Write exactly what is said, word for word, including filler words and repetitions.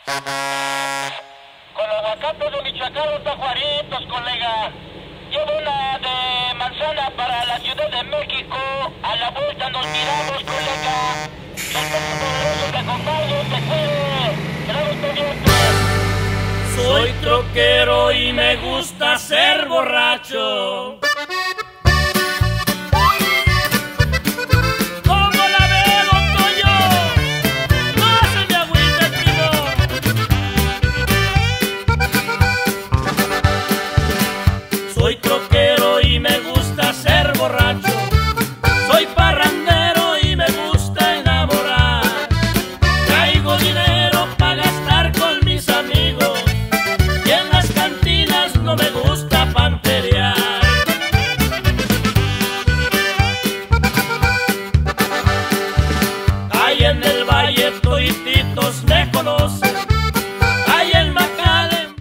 Con aguacates de Michoacán, los tajuaritos, colega. Llevo una de manzana para la Ciudad de México. A la vuelta nos miramos, colega. Soy poderoso, te acompaño, te cuide. Quedamos pendientes. Soy troquero y me gusta ser borracho. Soy troquero y me gusta ser borracho. Soy parrandero y me gusta enamorar. Traigo dinero para gastar con mis amigos y en las cantinas no me gusta panterear. Ahí en el valle todititos me conocen.